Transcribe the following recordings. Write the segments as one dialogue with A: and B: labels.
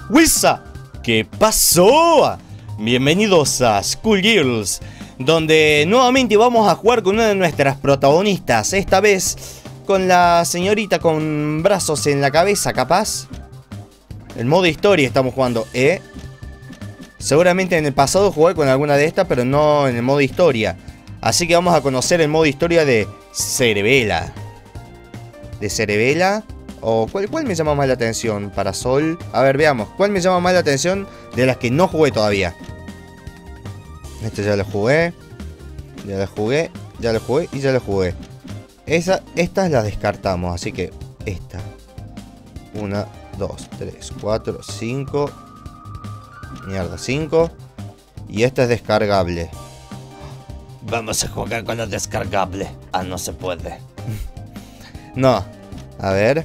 A: ¡Wissa! ¿Qué pasó? Bienvenidos a Skullgirls, donde nuevamente vamos a jugar con una de nuestras protagonistas. Esta vez con la señorita con brazos en la cabeza, capaz. El modo historia estamos jugando, Seguramente en el pasado jugué con alguna de estas, pero no en el modo historia. Así que vamos a conocer el modo historia de Cerebela. ¿De Cerebela? ¿O cuál me llama más la atención? Parasol. A ver, veamos. ¿Cuál me llama más la atención de las que no jugué todavía? Este ya lo jugué. Ya lo jugué. Ya lo jugué y ya lo jugué. Estas las descartamos. Así que esta. 1, 2, 3, 4, 5. Mierda, 5. Y esta es descargable. Vamos a jugar con la descargable. Ah, no se puede. No. A ver.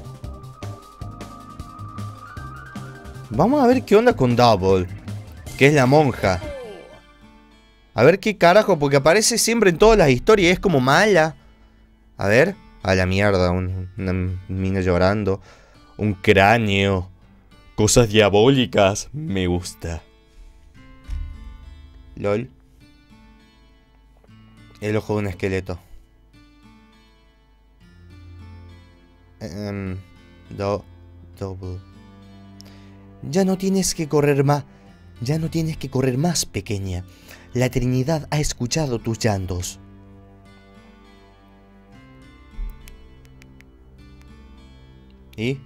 A: Vamos a ver qué onda con Double, que es la monja. A ver qué carajo, porque aparece siempre en todas las historias y es como mala. A ver. A la mierda, una mina llorando. Un cráneo. Cosas diabólicas. Me gusta. LOL. El ojo de un esqueleto. Double. Ya no tienes que correr más. Ya no tienes que correr más, pequeña. La Trinidad ha escuchado tus llantos. ¿Y?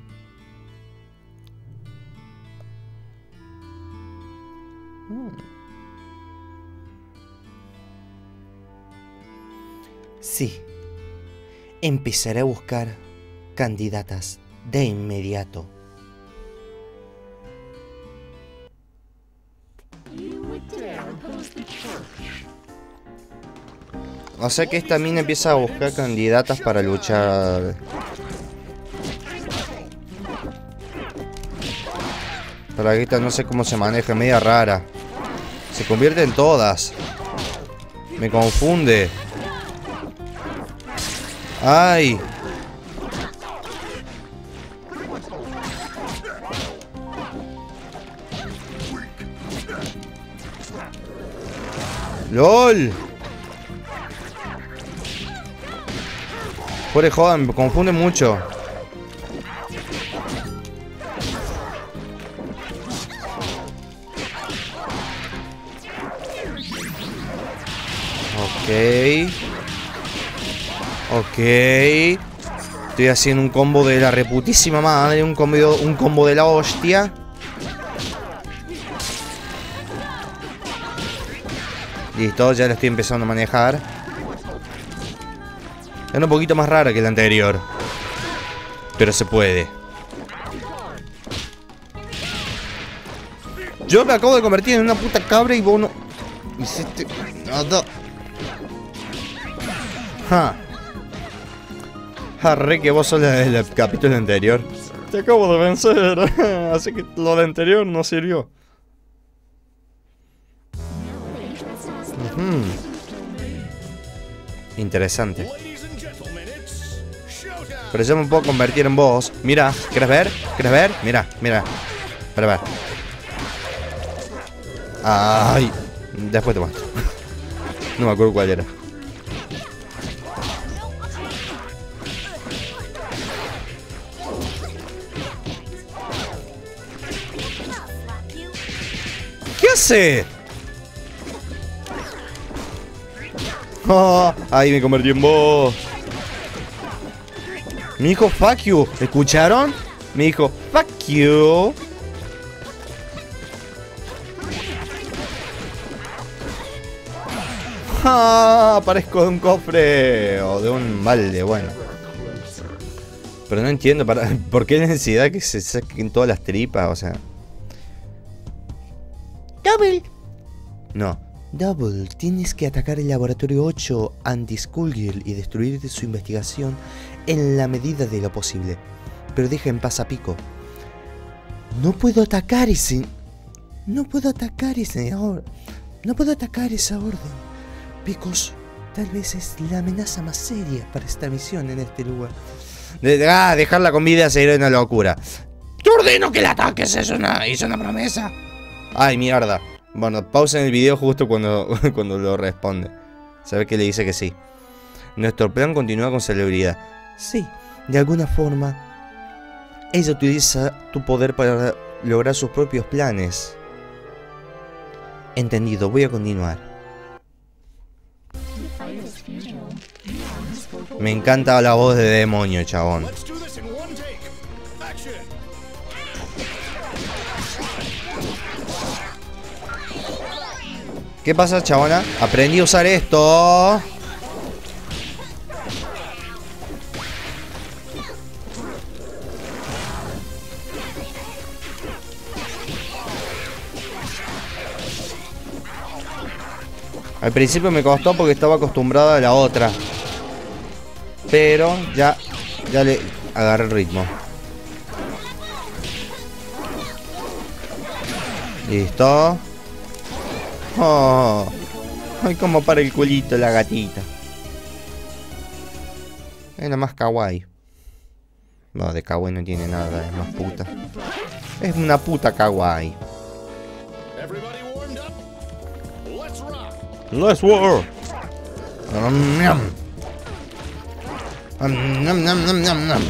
A: Sí. Empezaré a buscar candidatas de inmediato. O sea que esta mina empieza a buscar candidatas para luchar. Pero esta no sé cómo se maneja, media rara. Se convierte en todas. Me confunde. ¡Ay! ¡LOL! Pobre joven, me confunde mucho. Ok. Ok. Estoy haciendo un combo de la reputísima madre. Un combo de la hostia. Listo, ya la estoy empezando a manejar. Es un poquito más rara que la anterior, pero se puede. Yo me acabo de convertir en una puta cabra y vos no hiciste nada. Arre que vos sos el capítulo anterior. Te acabo de vencer. Así que lo de anterior no sirvió. Interesante. Pero yo me puedo convertir en vos. Mira, ¿quieres ver? ¿Quieres ver? Mira, mira. Para ver. Ay. Después te muestro. No me acuerdo cuál era. ¿Qué hace? Oh, ahí me convertí en vos. Me dijo fuck you. ¿Escucharon? Me dijo fuck you. Aparezco de un cofre o de un balde, bueno. Pero no entiendo por qué necesidad que se saquen todas las tripas, o sea. Double. No. Double, tienes que atacar el laboratorio 8 anti-Skullgirl y destruir su investigación en la medida de lo posible. Pero deja en paz a Pico. No puedo atacar ese... No puedo atacar esa orden. Picos, tal vez es la amenaza más seria para esta misión en este lugar. Dejarla con vida sería una locura. Te ordeno que la ataques, hizo una promesa. Ay, mierda. Bueno, pausa en el video justo cuando, cuando lo responde. Se ve que le dice que sí. Nuestro plan continúa con celebridad. Sí, de alguna forma, ella utiliza tu poder para lograr sus propios planes. Entendido, voy a continuar. Me encanta la voz de demonio, chabón. ¿Qué pasa, chabona? Aprendí a usar esto. Al principio me costó porque estaba acostumbrada a la otra. Pero ya le agarré el ritmo. Listo. Oh, ay, como para el culito la gatita. Es la más kawaii. No, de kawaii no tiene nada, es más puta. Es una puta kawaii. Let's war. Nam, nam, nam, nam, nam.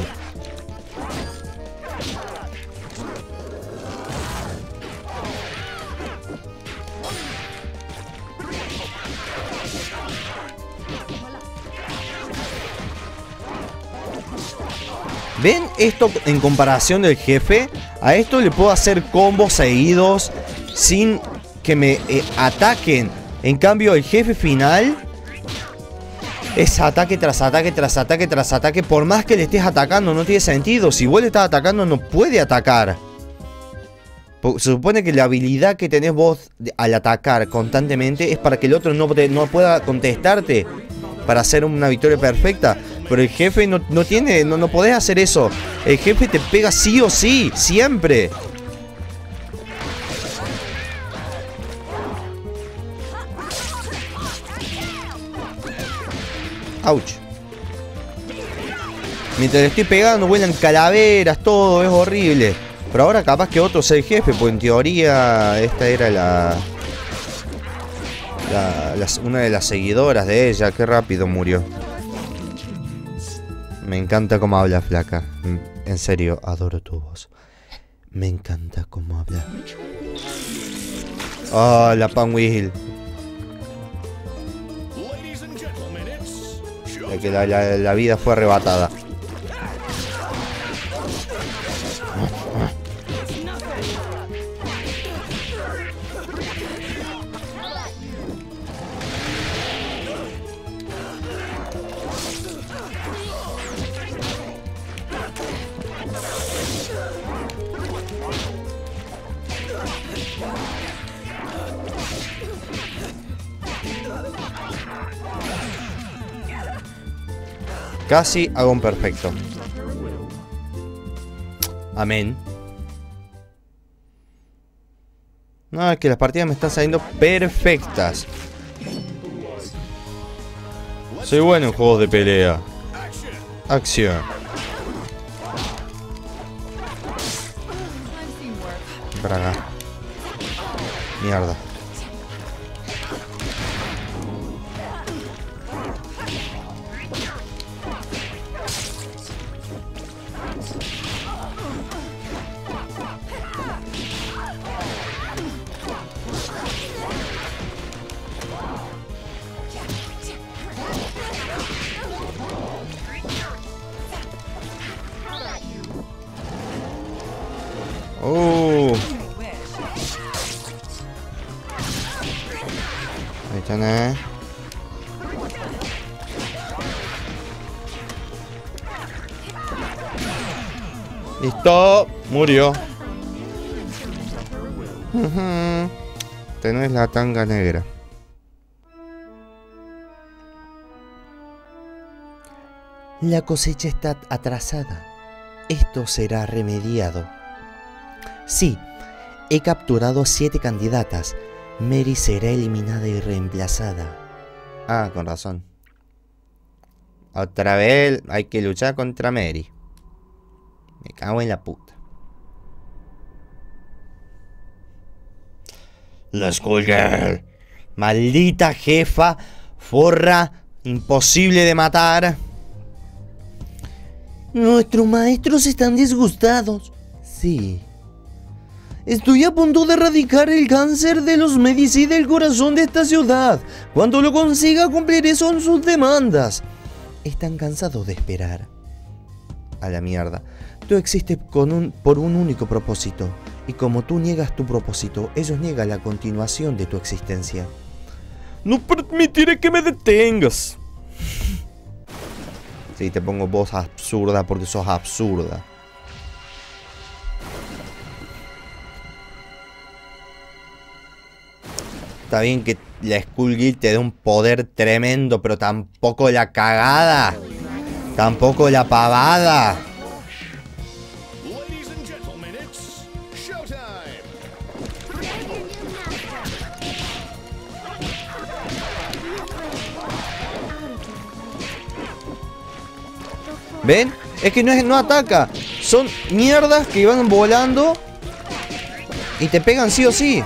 A: ¿Ven esto en comparación del jefe? A esto le puedo hacer combos seguidos sin que me ataquen. En cambio, el jefe final es ataque tras ataque, tras ataque, tras ataque. Por más que le estés atacando, no tiene sentido. Si vos le estás atacando, no puede atacar. Se supone que la habilidad que tenés vos al atacar constantemente es para que el otro no pueda contestarte para hacer una victoria perfecta. Pero el jefe no podés hacer eso. El jefe te pega sí o sí, siempre. Ouch. Mientras le estoy pegando vuelan calaveras, todo, es horrible. Pero ahora capaz que otro sea el jefe, pues en teoría esta era una de las seguidoras de ella. Qué rápido murió. Me encanta cómo habla, flaca. En serio, adoro tu voz. Me encanta cómo habla. Oh, la Pan Wheel. Que la vida fue arrebatada. Casi hago un perfecto. Amén. No, es que las partidas me están saliendo perfectas. Soy bueno en juegos de pelea. Acción. Braga. Mierda. Ahí está, Listo, murió. Tenés la tanga negra. La cosecha está atrasada. Esto será remediado. Sí, he capturado 7 candidatas. Mary será eliminada y reemplazada. Ah, con razón. Otra vez hay que luchar contra Mary. Me cago en la puta. La Skullgirl. Maldita jefa. Forra. Imposible de matar. Nuestros maestros están disgustados. Sí. Estoy a punto de erradicar el cáncer de los Medici del corazón de esta ciudad. Cuando lo consiga cumpliré con sus demandas. Están cansados de esperar. A la mierda. Tú existes por un único propósito. Y como tú niegas tu propósito, ellos niegan la continuación de tu existencia. No permitiré que me detengas. Sí, te pongo voz absurda porque sos absurda. Está bien que la Skullgirl te dé un poder tremendo, pero tampoco la cagada. Tampoco la pavada. ¿Ven? Es que no ataca. Son mierdas que van volando y te pegan sí o sí.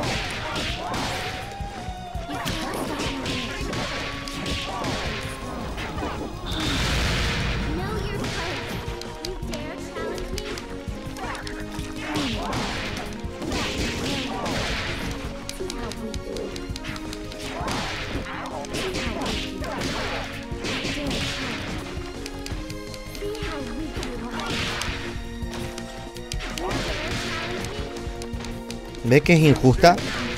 A: ¿Ves que es injusta?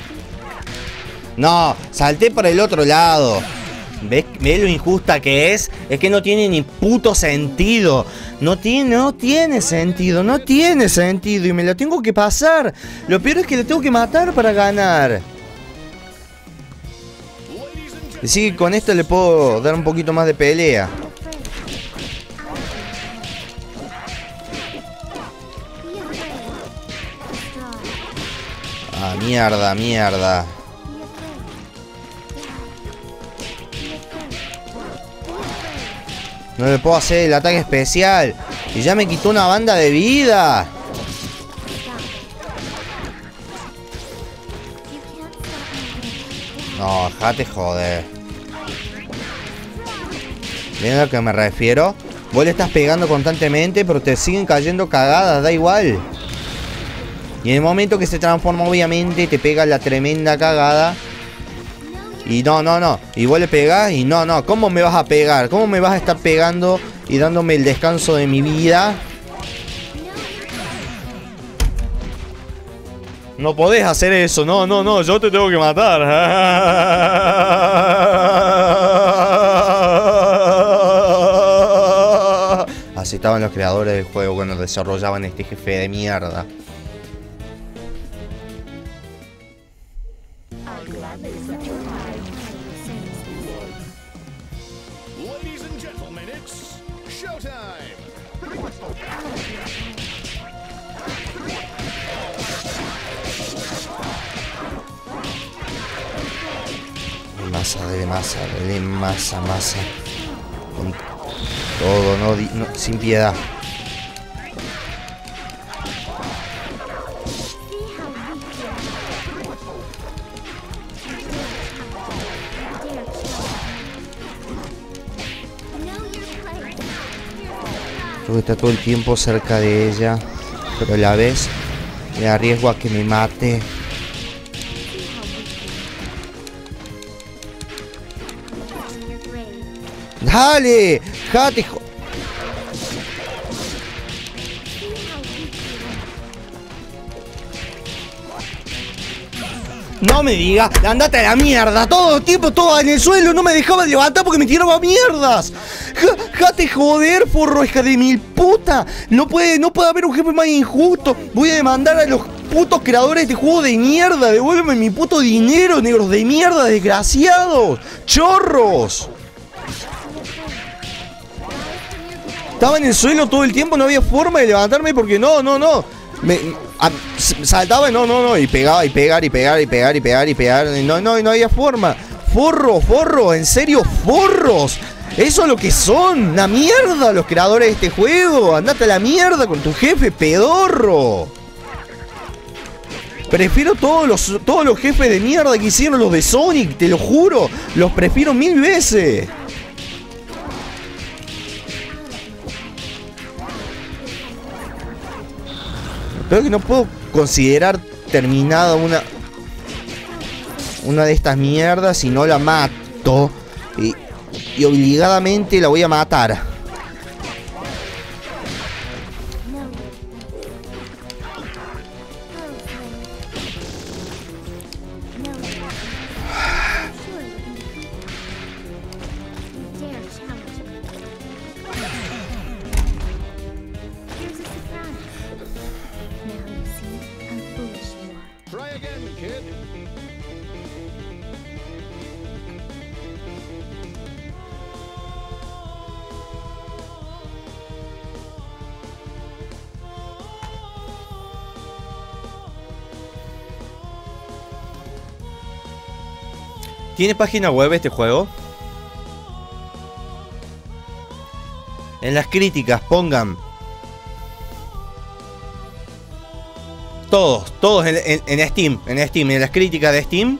A: No, salté por el otro lado. ¿Ves lo injusta que es? Es que no tiene ni puto sentido. No tiene sentido. No tiene sentido. Y me lo tengo que pasar. Lo peor es que le tengo que matar para ganar. Así que con esto le puedo dar un poquito más de pelea. Ah, mierda. No le puedo hacer el ataque especial. Y ya me quitó una banda de vida. No, dejate joder. ¿Ven a lo que me refiero? Vos le estás pegando constantemente, pero te siguen cayendo cagadas, da igual. Y en el momento que se transforma, obviamente, te pega la tremenda cagada. Y no. Y vos le pegás y no. ¿Cómo me vas a pegar? ¿Cómo me vas a estar pegando y dándome el descanso de mi vida? No podés hacer eso. No. Yo te tengo que matar. Así estaban los creadores del juego cuando desarrollaban este jefe de mierda. Dale masa. Con todo, no, sin piedad. Tengo que estar todo el tiempo cerca de ella, pero a la vez me arriesgo a que me mate. ¡Dale! ¡Jate! No me digas, andate a la mierda. Todo el tiempo, todo en el suelo. No me dejaba levantar porque me tiraba mierdas. Jate joder, forro, hija de mil puta. No puede haber un jefe más injusto. Voy a demandar a los putos creadores de este juego de mierda. Devuélveme mi puto dinero, negros de mierda, desgraciados. Chorros. Estaba en el suelo todo el tiempo, no había forma de levantarme porque no. Saltaba y pegaba y pegar. No había forma. Forro, en serio, forros. Eso es lo que son, una mierda los creadores de este juego. Andate a la mierda con tu jefe pedorro. Prefiero todos los jefes de mierda que hicieron los de Sonic, te lo juro. Los prefiero 1000 veces. Creo que no puedo considerar terminada una de estas mierdas si no la mato. Y obligadamente la voy a matar. ¿Tiene página web este juego? En las críticas pongan todos en Steam, en las críticas de Steam.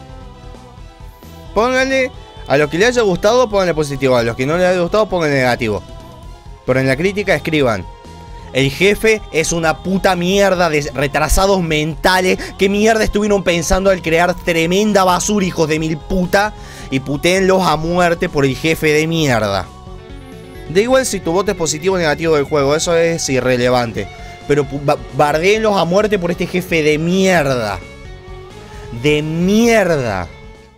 A: Pónganle a los que les haya gustado, pónganle positivo, a los que no les haya gustado, pónganle negativo. Pero en la crítica escriban: el jefe es una puta mierda de retrasados mentales. ¿Qué mierda estuvieron pensando al crear tremenda basura, hijos de mil puta? Y putéenlos a muerte por el jefe de mierda. Da igual si tu voto es positivo o negativo del juego, eso es irrelevante. Pero bardéenlos a muerte por este jefe de mierda. De mierda.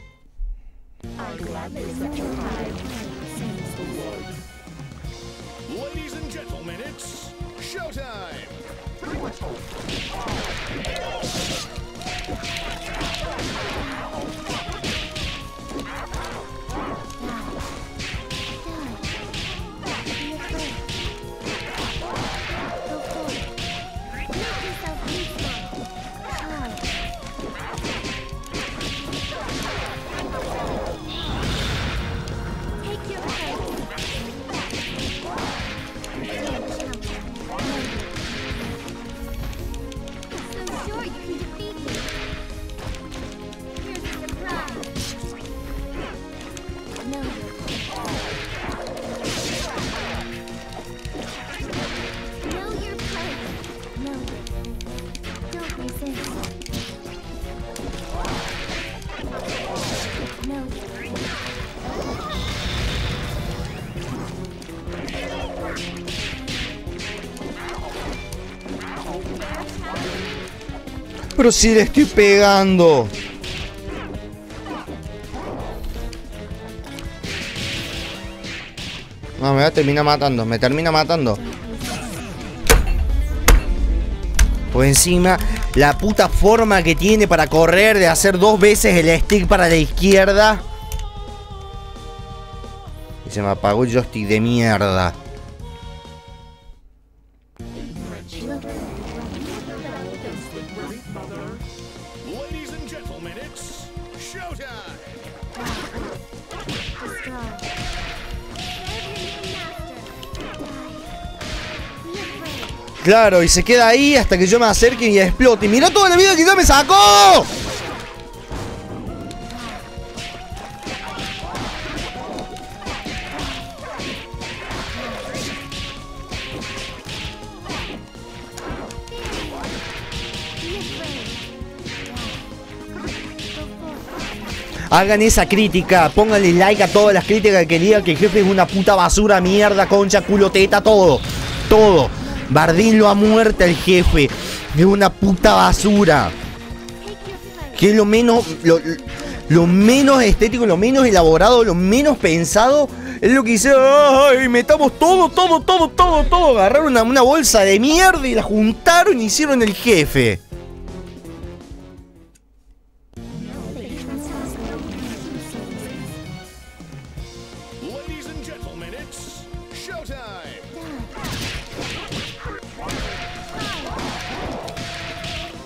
A: Pero si le estoy pegando. No, me va a terminar matando. Me termina matando. Por encima, la puta forma que tiene para correr, de hacer 2 veces el stick para la izquierda. Y se me apagó el joystick de mierda. Claro, y se queda ahí hasta que yo me acerque y explote. ¡Y mirá toda la vida que yo me sacó! Hagan esa crítica, pónganle like a todas las críticas que digan que el jefe es una puta basura, mierda, concha, culo, teta, todo. Todo. Bardeenlo a muerte al jefe. Es una puta basura. Que es lo menos estético, lo menos elaborado, lo menos pensado. Es lo que dice: ay, metamos todo. Agarraron una bolsa de mierda y la juntaron y hicieron el jefe.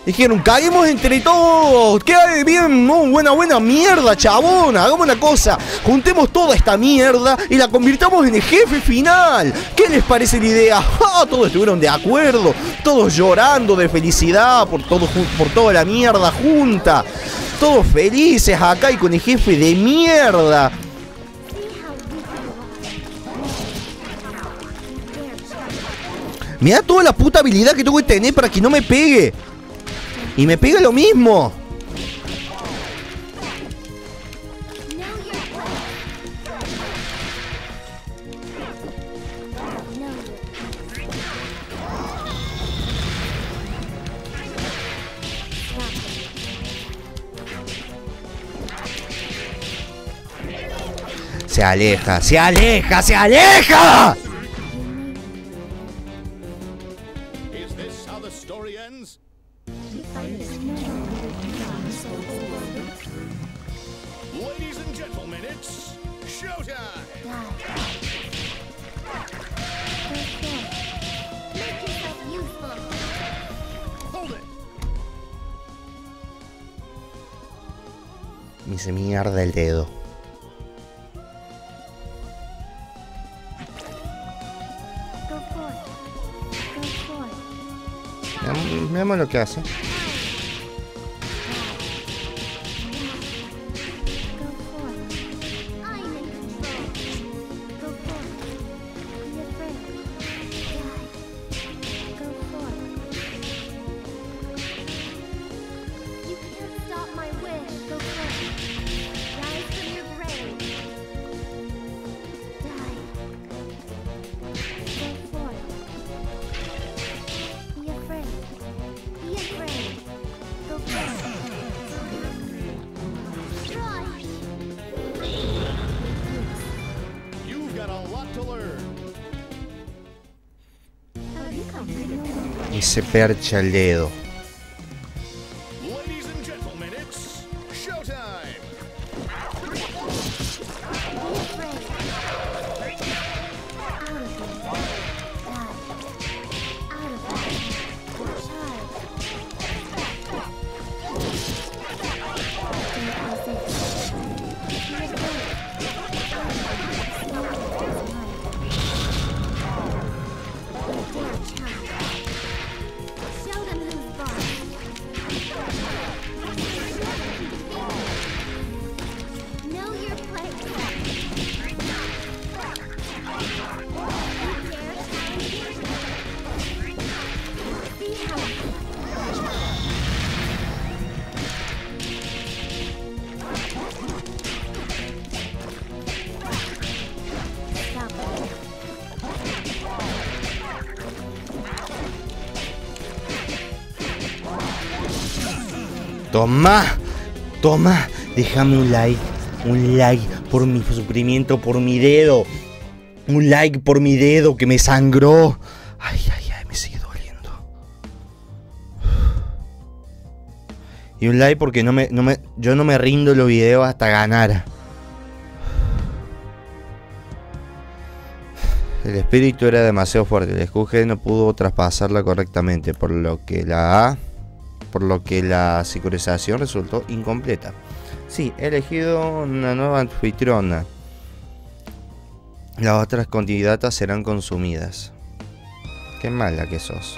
A: Dijeron, caguemos entre todos. ¿Qué hay bien? No, buena mierda, chabón. Hagamos una cosa. Juntemos toda esta mierda y la convirtamos en el jefe final. ¿Qué les parece la idea? ¡Ah! Todos estuvieron de acuerdo. Todos llorando de felicidad por toda la mierda junta. Todos felices acá y con el jefe de mierda. Mirá toda la puta habilidad que tengo que tener para que no me pegue. Y me pega lo mismo. Se aleja, se aleja, se aleja. Me hice mierda el dedo. Veamos lo que hace. Y se percha el dedo. Toma, toma, déjame un like por mi sufrimiento, por mi dedo, un like por mi dedo que me sangró. Ay, me sigue doliendo. Y un like porque yo no me rindo los videos hasta ganar. El espíritu era demasiado fuerte, el escoge no pudo traspasarla correctamente, por lo que la sincronización resultó incompleta. Sí, he elegido una nueva anfitriona. Las otras candidatas serán consumidas. Qué mala que sos.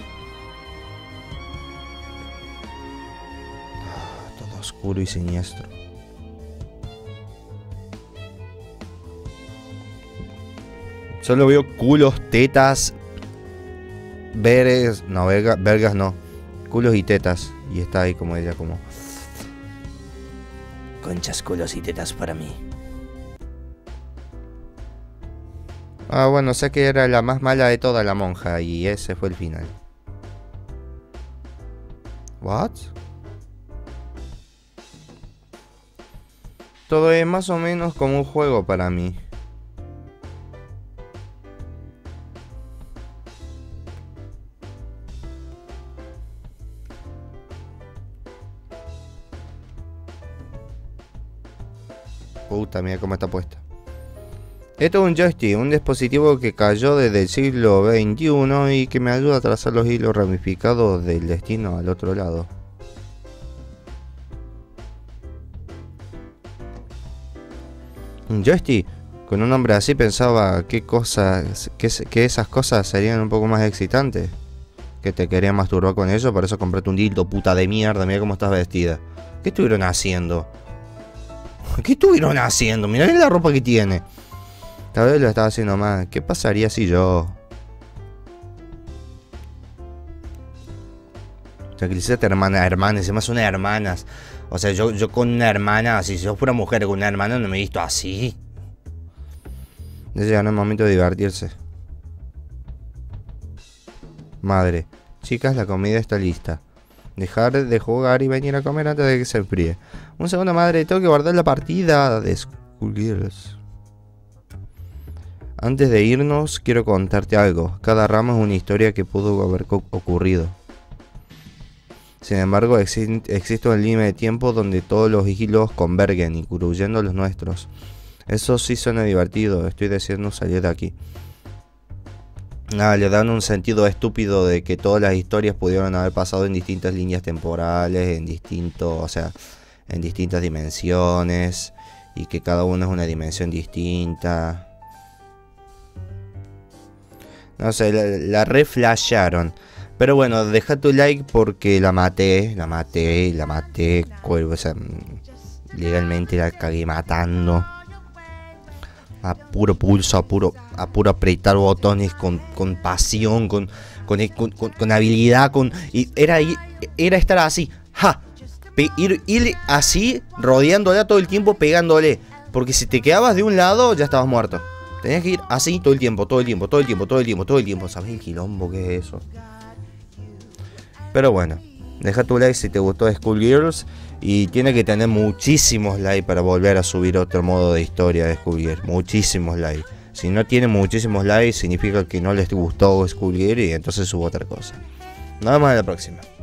A: Todo oscuro y siniestro. Solo veo culos, tetas, vergas no. Culos y tetas. Y está ahí como ella, como... Conchas, culos y tetas para mí. Ah, bueno, sé que era la más mala de toda la monja. Y ese fue el final. ¿What? Todo es más o menos como un juego para mí. Puta, mira cómo está puesta. Esto es un joystick, un dispositivo que cayó desde el siglo XXI y que me ayuda a trazar los hilos ramificados del destino al otro lado. Yo estoy con un hombre así pensaba que esas cosas serían un poco más excitantes. Que te querían masturbar con eso, por eso comprate un dildo, puta de mierda, mira cómo estás vestida. ¿Qué estuvieron haciendo? ¿Qué estuvieron haciendo? Mirá la ropa que tiene. Tal vez lo estaba haciendo más. ¿Qué pasaría si yo... Tranquilízate, hermana, encima son hermanas. O sea, yo con una hermana, si yo fuera mujer con una hermana, no me he visto así. Ya llega el momento de divertirse. Madre, chicas, la comida está lista. Dejar de jugar y venir a comer antes de que se enfríe. Un segundo, madre, tengo que guardar la partida de Skullgirls. Antes de irnos, quiero contarte algo. Cada rama es una historia que pudo haber ocurrido. Sin embargo, existe un límite de tiempo donde todos los hilos convergen, incluyendo los nuestros. Eso sí suena divertido, estoy deseando salir de aquí. Nada, le dan un sentido estúpido de que todas las historias pudieron haber pasado en distintas líneas temporales, en distintas dimensiones, y que cada una es una dimensión distinta. No sé, la reflasharon. Pero bueno, deja tu like porque la maté. O sea, legalmente la cagué matando. A puro pulso, a puro apretar botones con pasión, con habilidad, y era estar así, ir así, rodeándola todo el tiempo, pegándole. Porque si te quedabas de un lado, ya estabas muerto. Tenías que ir así todo el tiempo. ¿Sabes el quilombo que es eso? Pero bueno, deja tu like si te gustó Skullgirls. Y tiene que tener muchísimos likes para volver a subir otro modo de historia de Skullgirls. Muchísimos likes. Si no tiene muchísimos likes, significa que no les gustó Skullgirls y entonces subo otra cosa. Nada más, en la próxima.